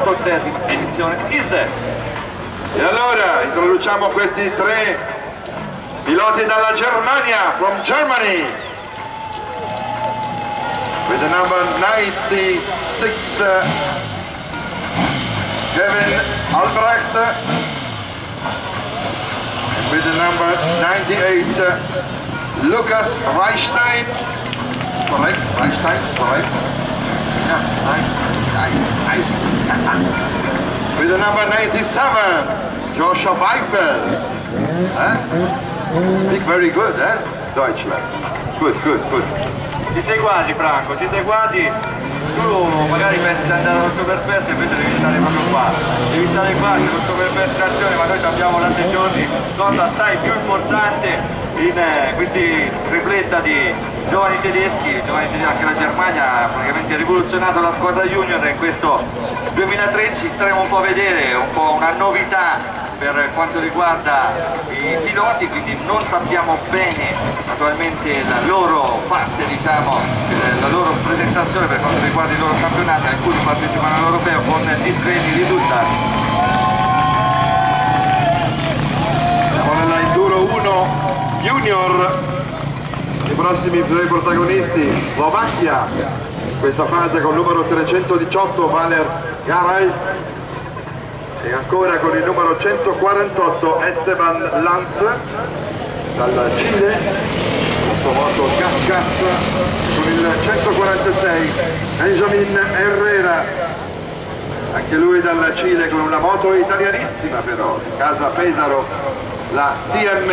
14ª edizione ISDE. E allora introduciamo questi tre piloti dalla Germania, from Germany, with the number 96 Kevin Albrecht, and with the number 98 Lukas Reichstein. Correct, Reichstein, correct. Yeah, nice. With the number 97 Joshua Weifel. Speak very good, Deutschland. Good. Ci sei quasi, Franco, ci sei quasi. Tu magari pensi di andare all'Oktoberfest, invece devi stare proprio qua. Devi stare qua, c'è l'Oktoberfest in azione, ma noi abbiamo da 6 giorni cosa assai più importante in questi tripletta di giovani tedeschi, anche la Germania ha praticamente rivoluzionato la squadra junior in questo 2013. staremo un po' a vedere un po' una novità per quanto riguarda i piloti, quindi non sappiamo bene naturalmente la loro parte, diciamo, la loro presentazione per quanto riguarda i loro campionati. Alcuni partecipano all'Europeo con discreti risultati. Siamo nella Enduro 1 Junior, i prossimi due protagonisti, Slovacchia, questa fase con il numero 318 Valer Garay, e ancora con il numero 148 Esteban Lanz dal Cile, moto Gas, con il 146 Benjamin Herrera, anche lui dal Cile con una moto italianissima però, Casa Pesaro, la TM.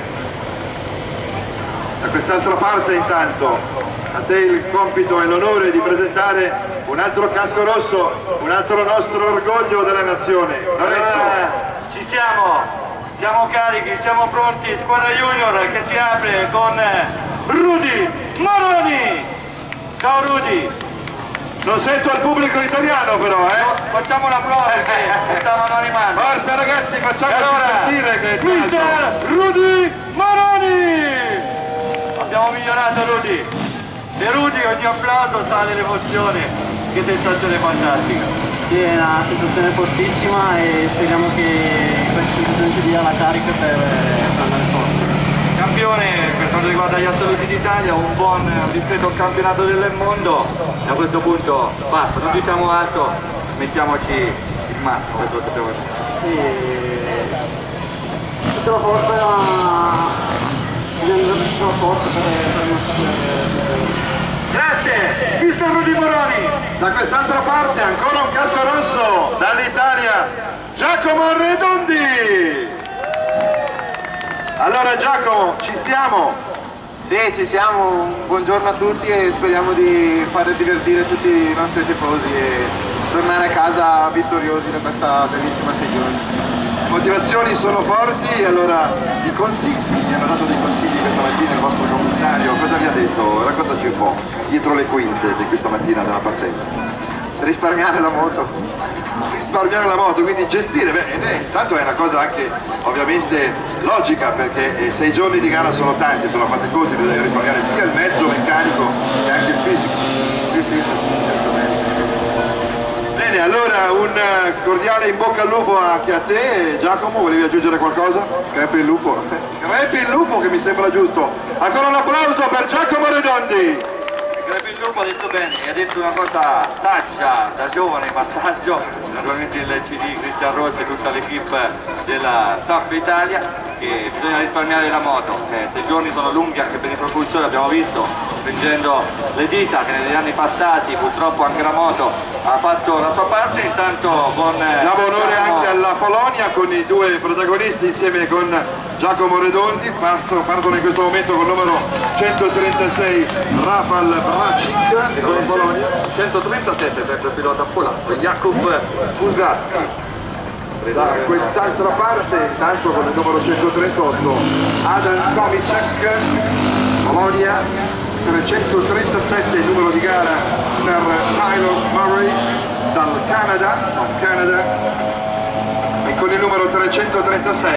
Da quest'altra parte intanto a te il compito e l'onore di presentare un altro casco rosso, un altro nostro orgoglio della nazione. Lorenzo. Ci siamo carichi, siamo pronti, squadra junior che si apre con Rudy Moroni. Ciao Rudy. Non sento il pubblico italiano però, Facciamo la prova perché stavano animando. Forza ragazzi, facciamoci allora, sentire che è Mister Rudy Moroni. Abbiamo migliorato Rudy. E Rudy, ogni applauso sa dell'emozione. Che sensazione fantastica. Sì, è una sensazione fortissima e speriamo che questa sensazione ci dia la carica per andare forte. Campione per quanto riguarda gli assoluti d'Italia, un discreto campionato del mondo. E a questo punto basta, non diciamo altro, mettiamoci il massimo per quello che abbiamo fatto. Tutta la forza Grazie, Mister Rudy Moroni. Da quest'altra parte ancora un casco rosso dall'Italia, Giacomo Redondi. Allora Giacomo, ci siamo? Sì, ci siamo, buongiorno a tutti e speriamo di fare divertire tutti i nostri tifosi e tornare a casa vittoriosi da questa bellissima stagione. Le motivazioni sono forti, allora i consigli, mi hanno dato dei consigli questa mattina il vostro commissario, cosa vi ha detto? Raccontaci un po', dietro le quinte di questa mattina della partenza. Risparmiare la moto. Risparmiare la moto, quindi gestire, intanto è una cosa anche ovviamente logica perché 6 giorni di gara sono tanti, sono faticosi, bisogna risparmiare sia il mezzo meccanico che anche il fisico. Sì, certamente. Bene, allora un cordiale in bocca al lupo anche a te. Giacomo, volevi aggiungere qualcosa? Crepi il lupo. Crepi il lupo, che mi sembra giusto. Ancora un applauso per Giacomo Redondi. Il gruppo ha detto bene, ha detto una cosa saggia, da giovane ma saggio, naturalmente il CD Cristian Rossi e tutta l'equipe della Top Italia, che bisogna risparmiare la moto. 6 giorni sono lunghi anche per i propulsori, abbiamo visto, stringendo le dita che negli anni passati purtroppo anche la moto ha fatto la sua parte. Intanto con diamo onore anche alla Polonia con i due protagonisti insieme con Giacomo Redondi, partono in questo momento con il numero 136 Rafał Bracik e con la Polonia 137 sempre il pilota polacco Jakub Fusati. da quest'altra parte intanto con il numero 138 Adam Skomicek, Polonia, 337 il numero di gara per Tyler Murray dal Canada, e con il numero 336